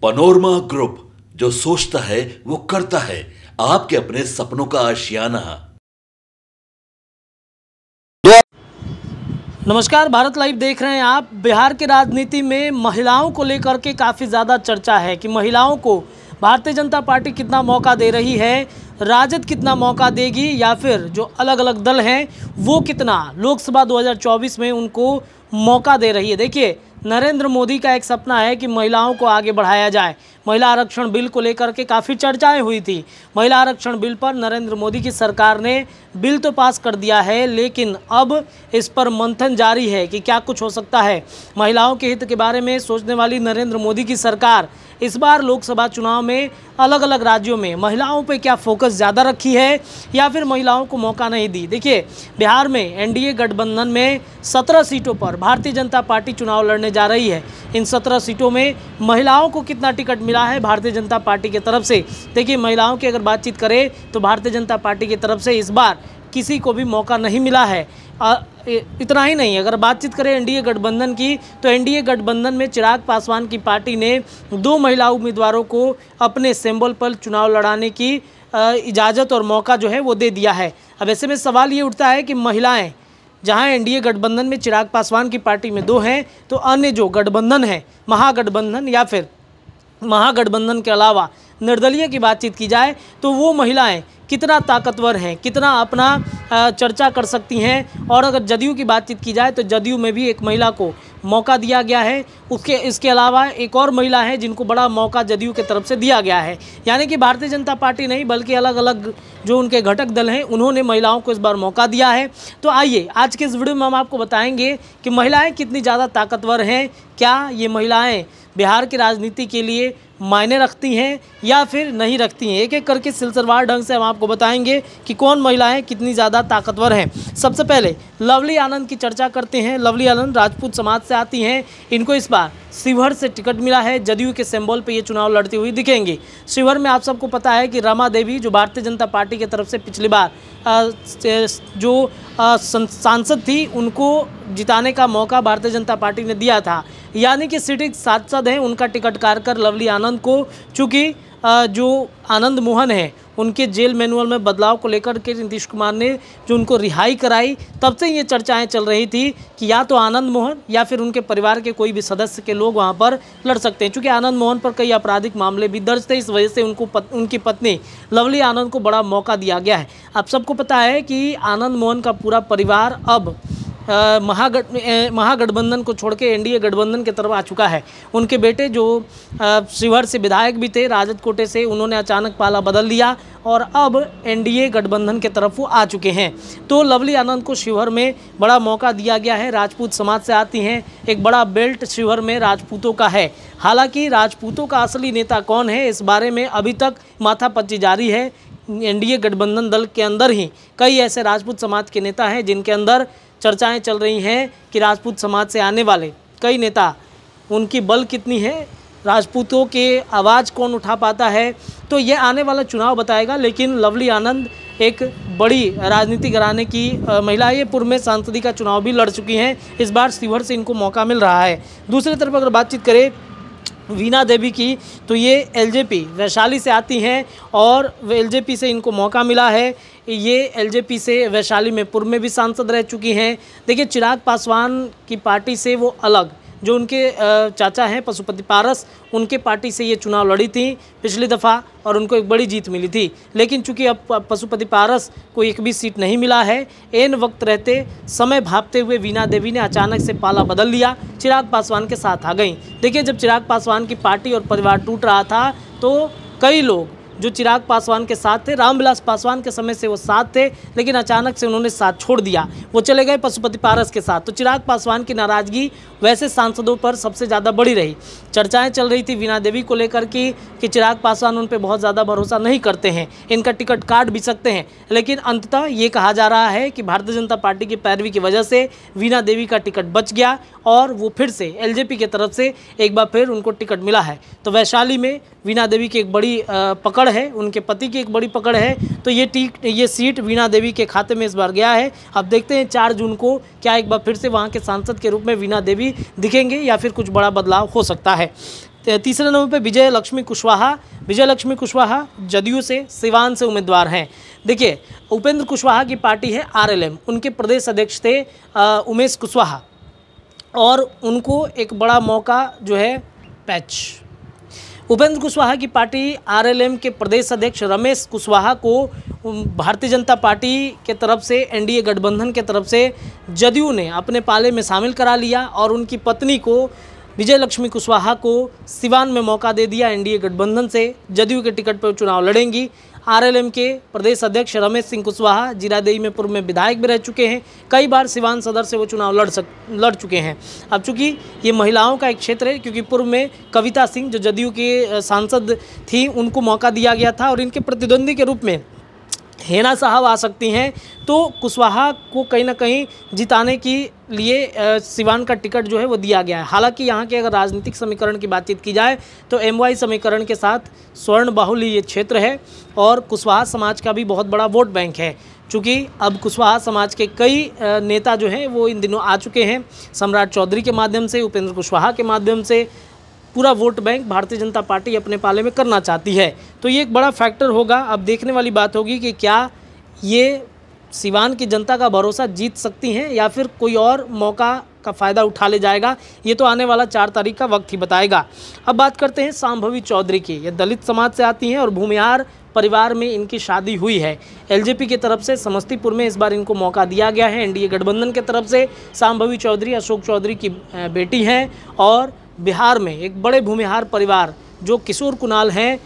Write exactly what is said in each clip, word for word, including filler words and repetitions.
Panorama group, जो सोचता है वो करता है। आपके अपने सपनों का आशियाना। नमस्कार, भारत लाइव देख रहे हैं आप। बिहार की राजनीति में महिलाओं को लेकर के काफ़ी ज़्यादा चर्चा है कि महिलाओं को भारतीय जनता पार्टी कितना मौका दे रही है, राजद कितना मौका देगी, या फिर जो अलग अलग दल हैं वो कितना लोकसभा दो हज़ार चौबीस में उनको मौका दे रही है। देखिए, नरेंद्र मोदी का एक सपना है कि महिलाओं को आगे बढ़ाया जाए। महिला आरक्षण बिल को लेकर के काफ़ी चर्चाएं हुई थी। महिला आरक्षण बिल पर नरेंद्र मोदी की सरकार ने बिल तो पास कर दिया है, लेकिन अब इस पर मंथन जारी है कि क्या कुछ हो सकता है। महिलाओं के हित के बारे में सोचने वाली नरेंद्र मोदी की सरकार इस बार लोकसभा चुनाव में अलग अलग राज्यों में महिलाओं पे क्या फोकस ज़्यादा रखी है, या फिर महिलाओं को मौका नहीं दी। देखिए, बिहार में एनडीए गठबंधन में सत्रह सीटों पर भारतीय जनता पार्टी चुनाव लड़ने जा रही है। इन सत्रह सीटों में महिलाओं को कितना टिकट मिला है भारतीय जनता पार्टी की तरफ से। देखिए, महिलाओं की अगर बातचीत करें तो भारतीय जनता पार्टी की तरफ से इस बार किसी को भी मौका नहीं मिला है। आ, इतना ही नहीं, अगर बातचीत करें एनडीए गठबंधन की, तो एनडीए गठबंधन में चिराग पासवान की पार्टी ने दो महिला उम्मीदवारों को अपने सिंबल पर चुनाव लड़ाने की इजाज़त और मौका जो है वो दे दिया है। अब ऐसे में सवाल ये उठता है कि महिलाएं जहां एनडीए गठबंधन में चिराग पासवान की पार्टी में दो हैं, तो अन्य जो गठबंधन है, महागठबंधन या फिर महागठबंधन के अलावा निर्दलीय की बातचीत की जाए तो वो महिलाएं कितना ताकतवर हैं, कितना अपना चर्चा कर सकती हैं। और अगर जदयू की बातचीत की जाए तो जदयू में भी एक महिला को मौका दिया गया है। उसके इसके अलावा एक और महिला है जिनको बड़ा मौका जदयू की तरफ से दिया गया है। यानी कि भारतीय जनता पार्टी नहीं बल्कि अलग अलग जो उनके घटक दल हैं उन्होंने महिलाओं को इस बार मौका दिया है। तो आइए आज के इस वीडियो में हम आपको बताएंगे कि महिलाएं कितनी ज़्यादा ताकतवर हैं, क्या ये महिलाएं बिहार की राजनीति के लिए मायने रखती हैं या फिर नहीं रखती हैं। एक एक करके सिलसिलेवार ढंग से हम आपको बताएंगे कि कौन महिलाएं कितनी ज़्यादा ताकतवर हैं। सबसे पहले लवली आनंद की चर्चा करते हैं। लवली आनंद राजपूत समाज से आती हैं। इनको इस बार शिवहर से टिकट मिला है। जदयू के सिंबल पे ये चुनाव लड़ती हुई दिखेंगी। शिवहर में आप सबको पता है कि रमा देवी जो भारतीय जनता पार्टी की तरफ से पिछली बार जो सांसद थी उनको जिताने का मौका भारतीय जनता पार्टी ने दिया था। यानी कि सिटिंग सांसद हैं, उनका टिकट काट कर लवली आनंद को, चूँकि जो आनंद मोहन है उनके जेल मैनुअल में बदलाव को लेकर के नीतीश कुमार ने जो उनको रिहाई कराई, तब से ये चर्चाएं चल रही थी कि या तो आनंद मोहन या फिर उनके परिवार के कोई भी सदस्य के लोग वहां पर लड़ सकते हैं। चूँकि आनंद मोहन पर कई आपराधिक मामले भी दर्ज थे, इस वजह से उनको पत, उनकी पत्नी लवली आनंद को बड़ा मौका दिया गया है। आप सबको पता है कि आनंद मोहन का पूरा परिवार अब महागठ महागठबंधन को छोड़ के एनडीए गठबंधन की तरफ आ चुका है। उनके बेटे जो शिवहर से विधायक भी थे राजद कोटे से, उन्होंने अचानक पाला बदल लिया और अब एनडीए गठबंधन की तरफ वो आ चुके हैं। तो लवली आनंद को शिवहर में बड़ा मौका दिया गया है। राजपूत समाज से आती हैं। एक बड़ा बेल्ट शिवहर में राजपूतों का है। हालांकि राजपूतों का असली नेता कौन है, इस बारे में अभी तक माथापच्ची जारी है। एनडीए गठबंधन दल के अंदर ही कई ऐसे राजपूत समाज के नेता हैं जिनके अंदर चर्चाएं चल रही हैं कि राजपूत समाज से आने वाले कई नेता, उनकी बल कितनी है, राजपूतों के आवाज़ कौन उठा पाता है, तो ये आने वाला चुनाव बताएगा। लेकिन लवली आनंद एक बड़ी राजनीति घराने की महिला, ये पूर्व में सांसदी का चुनाव भी लड़ चुकी हैं। इस बार शिवहर से इनको मौका मिल रहा है। दूसरी तरफ अगर बातचीत करें वीना देवी की, तो ये एलजेपी वैशाली से आती हैं और एलजेपी से इनको मौका मिला है। ये एलजेपी से वैशाली में पूर्व में भी सांसद रह चुकी हैं। देखिए, चिराग पासवान की पार्टी से वो अलग, जो उनके चाचा हैं पशुपति पारस, उनके पार्टी से ये चुनाव लड़ी थी पिछली दफ़ा और उनको एक बड़ी जीत मिली थी। लेकिन चूंकि अब पशुपति पारस को एक भी सीट नहीं मिला है, एन वक्त रहते समय भापते हुए वीना देवी ने अचानक से पाला बदल लिया, चिराग पासवान के साथ आ गई। देखिए, जब चिराग पासवान की पार्टी और परिवार टूट रहा था तो कई लोग जो चिराग पासवान के साथ थे, रामविलास पासवान के समय से वो साथ थे, लेकिन अचानक से उन्होंने साथ छोड़ दिया, वो चले गए पशुपति पारस के साथ। तो चिराग पासवान की नाराज़गी वैसे सांसदों पर सबसे ज़्यादा बढ़ी रही। चर्चाएं चल रही थी वीना देवी को लेकर कि कि चिराग पासवान उन पर बहुत ज़्यादा भरोसा नहीं करते हैं, इनका टिकट काट भी सकते हैं। लेकिन अंततः ये कहा जा रहा है कि भारतीय जनता पार्टी की पैरवी की वजह से वीना देवी का टिकट बच गया और वो फिर से एलजेपी की तरफ से एक बार फिर उनको टिकट मिला है। तो वैशाली में वीना देवी की एक बड़ी पकड़ है, उनके पति की एक बड़ी पकड़ है। तो ये टिक ये सीट वीना देवी के खाते में इस बार गया है। अब देखते हैं चार जून को क्या एक बार फिर से वहाँ के सांसद के रूप में वीना देवी दिखेंगे या फिर कुछ बड़ा बदलाव हो सकता है। तीसरे नंबर पे विजय लक्ष्मी कुशवाहा। विजय लक्ष्मी कुशवाहा जदयू से सिवान से उम्मीदवार हैं। देखिए, उपेंद्र कुशवाहा की पार्टी है आरएलएम, उनके प्रदेश अध्यक्ष थे उमेश कुशवाहा, और उनको एक बड़ा मौका जो है पैच। उपेंद्र कुशवाहा की पार्टी आरएलएम के प्रदेश अध्यक्ष रमेश कुशवाहा को भारतीय जनता पार्टी के तरफ से, एनडीए गठबंधन के तरफ से जदयू ने अपने पाले में शामिल करा लिया और उनकी पत्नी को विजय लक्ष्मी कुशवाहा को सिवान में मौका दे दिया। एनडीए गठबंधन से जदयू के टिकट पर चुनाव लड़ेंगी। आरएलएम के प्रदेश अध्यक्ष रमेश सिंह कुशवाहा जीरादेई में पूर्व में विधायक भी रह चुके हैं, कई बार सिवान सदर से वो चुनाव लड़ सक लड़ चुके हैं। अब चूंकि ये महिलाओं का एक क्षेत्र है, क्योंकि पूर्व में कविता सिंह जो जदयू के सांसद थी उनको मौका दिया गया था और इनके प्रतिद्वंदी के रूप में हेना साहब आ सकती हैं, तो कुशवाहा को कहीं ना कहीं जिताने के लिए सिवान का टिकट जो है वो दिया गया है। हालांकि यहाँ के अगर राजनीतिक समीकरण की बातचीत की जाए तो एमवाई समीकरण के साथ स्वर्ण बाहुल्य ये क्षेत्र है और कुशवाहा समाज का भी बहुत बड़ा वोट बैंक है। चूँकि अब कुशवाहा समाज के कई नेता जो हैं वो इन दिनों आ चुके हैं, सम्राट चौधरी के माध्यम से, उपेंद्र कुशवाहा के माध्यम से पूरा vote bank Bharatiya Janata party अपने पाले में करना चाहती है। तो ये एक बड़ा फैक्टर होगा। अब देखने वाली बात होगी कि क्या ये सिवान की जनता का भरोसा जीत सकती हैं या फिर कोई और मौका का फ़ायदा उठा ले जाएगा, ये तो आने वाला चार तारीख का वक्त ही बताएगा। अब बात करते हैं सांभवी चौधरी की। ये दलित समाज से आती हैं और भूमिहार परिवार में इनकी शादी हुई है। एलजेपी की तरफ से समस्तीपुर में इस बार इनको मौका दिया गया है। एनडीए गठबंधन की तरफ से सांभवी चौधरी अशोक चौधरी की बेटी हैं और बिहार में एक बड़े भूमिहार परिवार जो किशोर कुणाल हैं,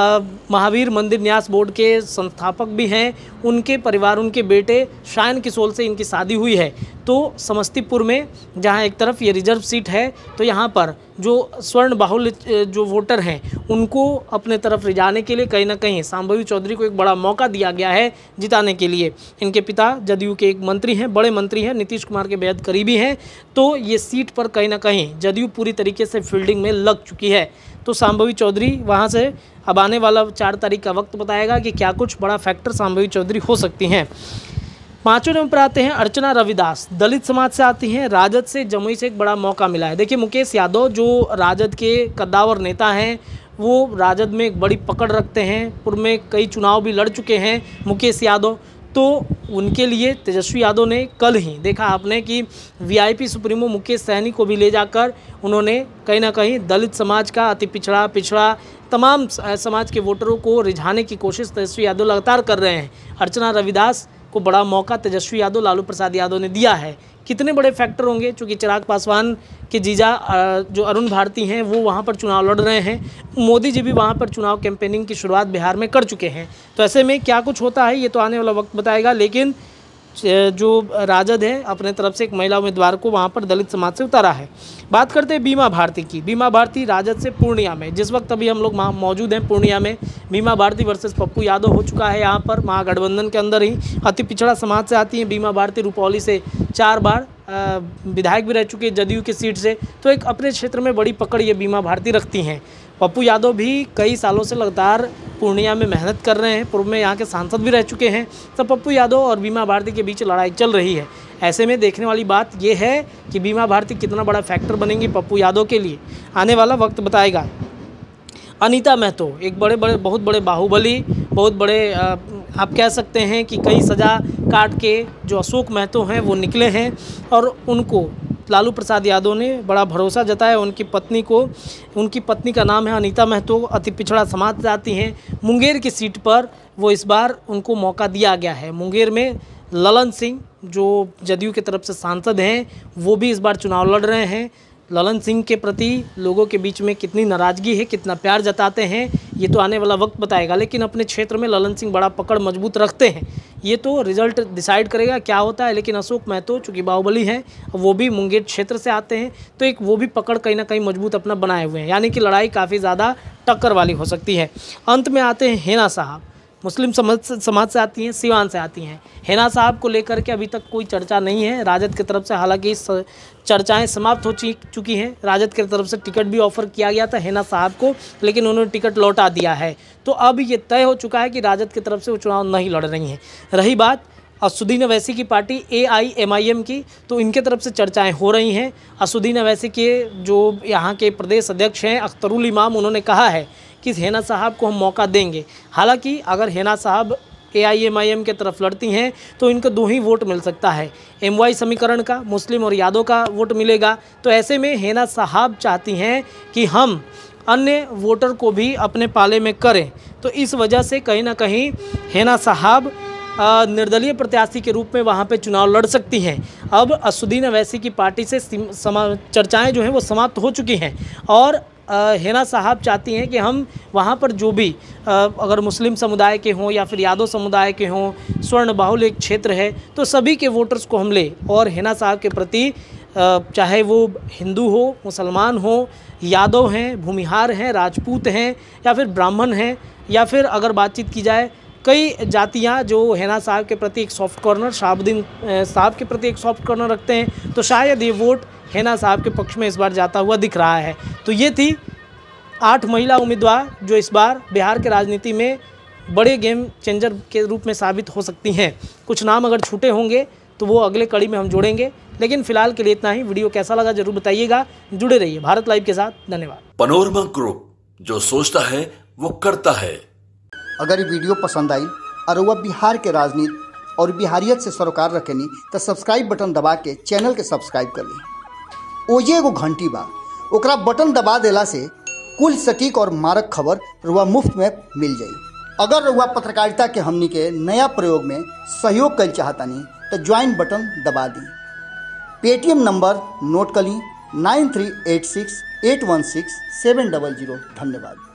महावीर मंदिर न्यास बोर्ड के संस्थापक भी हैं, उनके परिवार, उनके बेटे शायन किशोर से इनकी शादी हुई है। तो समस्तीपुर में जहां एक तरफ ये रिजर्व सीट है, तो यहां पर जो स्वर्ण बाहुल्य जो वोटर हैं उनको अपने तरफ रिझाने के लिए कहीं ना कहीं सांभवी चौधरी को एक बड़ा मौका दिया गया है जिताने के लिए। इनके पिता जदयू के एक मंत्री हैं, बड़े मंत्री हैं, नीतीश कुमार के बेहद करीबी हैं, तो ये सीट पर कहीं ना कहीं जदयू पूरी तरीके से फील्डिंग में लग चुकी है। तो सांभवी चौधरी वहाँ से अब आने वाला चार तारीख का वक्त बताएगा कि क्या कुछ बड़ा फैक्टर सांभवी चौधरी हो सकती हैं। पाँचवें नंबर पर आते हैं अर्चना रविदास, दलित समाज से आती हैं। राजद से जमुई से एक बड़ा मौका मिला है। देखिए, मुकेश यादव जो राजद के कद्दावर नेता हैं वो राजद में एक बड़ी पकड़ रखते हैं, पूर्व में कई चुनाव भी लड़ चुके हैं मुकेश यादव, तो उनके लिए तेजस्वी यादव ने कल ही देखा आपने कि वीआईपी सुप्रीमो मुकेश सहनी को भी ले जाकर उन्होंने कहीं ना कहीं दलित समाज का, अति पिछड़ा पिछड़ा तमाम समाज के वोटरों को रिझाने की कोशिश तेजस्वी यादव लगातार कर रहे हैं। अर्चना रविदास को बड़ा मौका तेजस्वी यादव, लालू प्रसाद यादव ने दिया है। कितने बड़े फैक्टर होंगे, चूँकि चिराग पासवान के जीजा जो अरुण भारती हैं वो वहाँ पर चुनाव लड़ रहे हैं, मोदी जी भी वहाँ पर चुनाव कैंपेनिंग की शुरुआत बिहार में कर चुके हैं। तो ऐसे में क्या कुछ होता है ये तो आने वाला वक्त बताएगा, लेकिन जो राजद है अपने तरफ से एक महिला उम्मीदवार को वहाँ पर दलित समाज से उतारा है। बात करते हैं बीमा भारती की। बीमा भारती राजद से पूर्णिया में, जिस वक्त अभी हम लोग मौजूद हैं पूर्णिया में, बीमा भारती वर्सेस पप्पू यादव हो चुका है। यहाँ पर महागठबंधन के अंदर ही अति पिछड़ा समाज से आती हैं बीमा भारती। रुपौली से चार बार विधायक भी रह चुके हैं जदयू की सीट से, तो एक अपने क्षेत्र में बड़ी पकड़ ये बीमा भारती रखती हैं। पप्पू यादव भी कई सालों से लगातार पूर्णिया में मेहनत कर रहे हैं, पूर्व में यहाँ के सांसद भी रह चुके हैं। तो पप्पू यादव और बीमा भारती के बीच लड़ाई चल रही है। ऐसे में देखने वाली बात यह है कि बीमा भारती कितना बड़ा फैक्टर बनेंगी पप्पू यादव के लिए, आने वाला वक्त बताएगा। अनीता महतो एक बड़े बड़े बहुत बड़े बाहुबली, बहुत बड़े आ, आप कह सकते हैं कि कई सज़ा काट के जो अशोक महतो हैं वो निकले हैं और उनको लालू प्रसाद यादव ने बड़ा भरोसा जताया उनकी पत्नी को। उनकी पत्नी का नाम है अनीता महतो, अति पिछड़ा समाज से आती हैं। मुंगेर की सीट पर वो इस बार उनको मौका दिया गया है। मुंगेर में ललन सिंह जो जदयू की तरफ से सांसद हैं वो भी इस बार चुनाव लड़ रहे हैं। ललन सिंह के प्रति लोगों के बीच में कितनी नाराज़गी है, कितना प्यार जताते हैं, ये तो आने वाला वक्त बताएगा। लेकिन अपने क्षेत्र में ललन सिंह बड़ा पकड़ मजबूत रखते हैं, ये तो रिजल्ट डिसाइड करेगा क्या होता है। लेकिन अशोक महतो चूँकि बाहुबली हैं, वो भी मुंगेर क्षेत्र से आते हैं, तो एक वो भी पकड़ कहीं ना कहीं मजबूत अपना बनाए हुए हैं, यानी कि लड़ाई काफ़ी ज़्यादा टक्कर वाली हो सकती है। अंत में आते हैं हेना साहब, मुस्लिम समाज समाज से आती हैं, सिवान से आती हैं। हेना साहब को लेकर के अभी तक कोई चर्चा नहीं है राजद की तरफ से, हालांकि चर्चाएं समाप्त हो चुकी हैं। राजद की तरफ से टिकट भी ऑफर किया गया था हेना साहब को, लेकिन उन्होंने टिकट लौटा दिया है। तो अब ये तय हो चुका है कि राजद की तरफ से वो चुनाव नहीं लड़ रही हैं। रही बात असदुद्दीन अवैसी की party A I M I M की, तो इनके तरफ से चर्चाएं हो रही हैं। असदुद्दीन अवैसी के जो यहाँ के प्रदेश अध्यक्ष हैं अख्तरुल इमाम, उन्होंने कहा है कि हेना साहब को हम मौका देंगे। हालांकि अगर हेना साहब ए आई एम आई एम के तरफ लड़ती हैं तो इनको दो ही वोट मिल सकता है, एम वाई समीकरण का, मुस्लिम और यादव का वोट मिलेगा। तो ऐसे में हेना साहब चाहती हैं कि हम अन्य वोटर को भी अपने पाले में करें, तो इस वजह से कहीं ना कहीं हेना साहब निर्दलीय प्रत्याशी के रूप में वहाँ पे चुनाव लड़ सकती हैं। अब असदुद्दीन अवैसी की पार्टी से चर्चाएं जो हैं वो समाप्त हो चुकी हैं और हेना साहब चाहती हैं कि हम वहाँ पर जो भी अगर मुस्लिम समुदाय के हों या फिर यादव समुदाय के हों, स्वर्ण बाहुल एक क्षेत्र है, तो सभी के वोटर्स को हम लें और हेना साहब के प्रति चाहे वो हिंदू हो, मुसलमान हो, यादव हैं, भूमिहार हैं, राजपूत हैं या फिर ब्राह्मण हैं, या फिर अगर बातचीत की जाए कई जातियां जो हेना साहब के प्रति एक सॉफ्ट कॉर्नर, शहाबुद्दीन साहब के प्रति एक सॉफ्ट कॉर्नर रखते हैं, तो शायद ये वोट हेना साहब के पक्ष में इस बार जाता हुआ दिख रहा है। तो ये थी आठ महिला उम्मीदवार जो इस बार बिहार के राजनीति में बड़े गेम चेंजर के रूप में साबित हो सकती हैं। कुछ नाम अगर छूटे होंगे तो वो अगले कड़ी में हम जोड़ेंगे, लेकिन फिलहाल के लिए इतना ही। वीडियो कैसा लगा जरूर बताइएगा। जुड़े रहिए भारत लाइव के साथ। धन्यवाद। पनोरमा ग्रुप, जो सोचता है वो करता है। अगर ये वीडियो पसंद आई और वह बिहार के राजनीति और बिहारियत से सरोकार रखेनी तो सब्सक्राइब बटन दबा के चैनल के सब्सक्राइब कर ली। ओजे एगो घंटी बा, ओकरा बटन दबा देला से कुल सटीक और मारक खबर रुआ मुफ्त में मिल जाई। अगर रुआ पत्रकारिता के हमनी के नया प्रयोग में सहयोग कर चाहतानी तो ज्वाइन बटन दबा दी। पेटीएम नंबर नोट कर ली nine three eight six eight one six seven double zero. धन्यवाद।